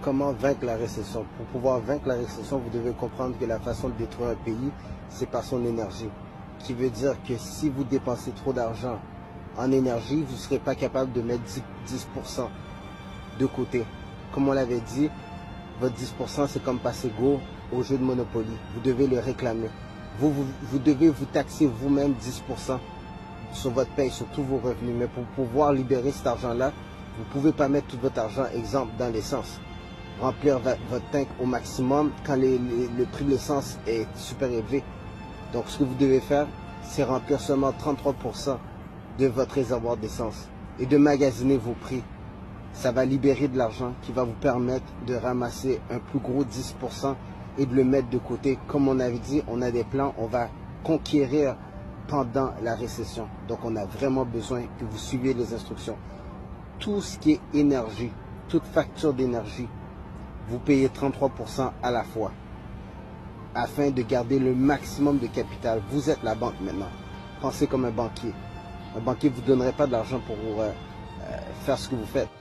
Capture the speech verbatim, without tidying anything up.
comment vaincre la récession. Pour pouvoir vaincre la récession, vous devez comprendre que la façon de détruire un pays, c'est par son énergie. Qui veut dire que si vous dépensez trop d'argent en énergie, vous ne serez pas capable de mettre dix pour cent de côté. Comme on l'avait dit, votre dix pour cent c'est comme passer go au jeu de Monopoly. Vous devez le réclamer. Vous, vous, vous devez vous taxer vous-même dix pour cent sur votre paye, sur tous vos revenus. Mais pour pouvoir libérer cet argent-là, vous ne pouvez pas mettre tout votre argent, exemple, dans l'essence. Remplir votre tank au maximum quand les, les, le prix de l'essence est super élevé. Donc ce que vous devez faire, c'est remplir seulement trente-trois pour cent de votre réservoir d'essence et de magasiner vos prix. Ça va libérer de l'argent qui va vous permettre de ramasser un plus gros dix pour cent et de le mettre de côté. Comme on avait dit, on a des plans, on va conquérir pendant la récession. Donc on a vraiment besoin que vous suiviez les instructions. Tout ce qui est énergie, toute facture d'énergie, vous payez trente-trois pour cent à la fois afin de garder le maximum de capital. Vous êtes la banque maintenant. Pensez comme un banquier. Un banquier ne vous donnerait pas de l'argent pour euh, euh, faire ce que vous faites.